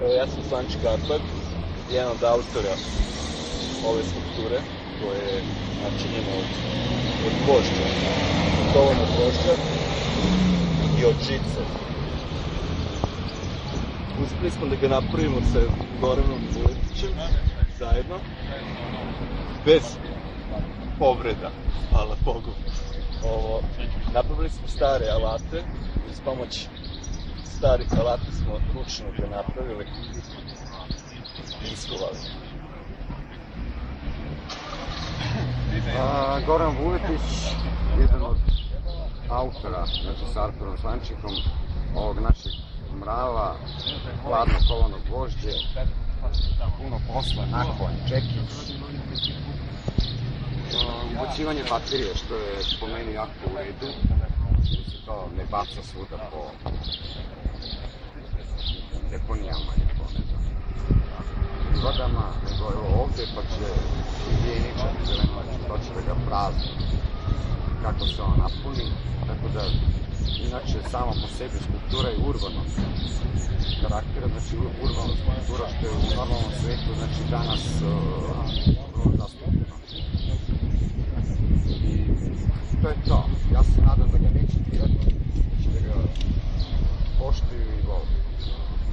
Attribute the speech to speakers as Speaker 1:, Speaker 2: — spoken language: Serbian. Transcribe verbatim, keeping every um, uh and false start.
Speaker 1: Ja sam Slanči Karpat, jedan od autora ove skulpture, koja je načinjena od, od gvožđa, od tovana gvožđa i od žice. Uspeli smo da ga napravimo sa Goranom Vuletićem zajedno, bez povreda, hvala Bogu. Ovo, napravili smo stare alate, uz pomoć starih alata smo ručno ga napravili i iskovali.
Speaker 2: A, Goran Vuletić, jedan od autora, znači s Arturom Slančikom, ovog našeg mrava, hladno kovano gvožđe, puno posla, nakon, čekić, ubacivanje baterije, što je po meni jako u redu, da se to ne baca svuda po deponijama i po, ne znam, vodama, nego evo ovde, pa će higijeničar zelenovac doći da ga prazni kako se on napuni, tako da inače samo po sebi skulptura je urbanog karaktera, znači urbana skulptura što je u normalnom svetu, znači danas vrlo zastupljeno. I to je to. Ja se nadam da ga neće dirati, da će da ga poštuju i vole.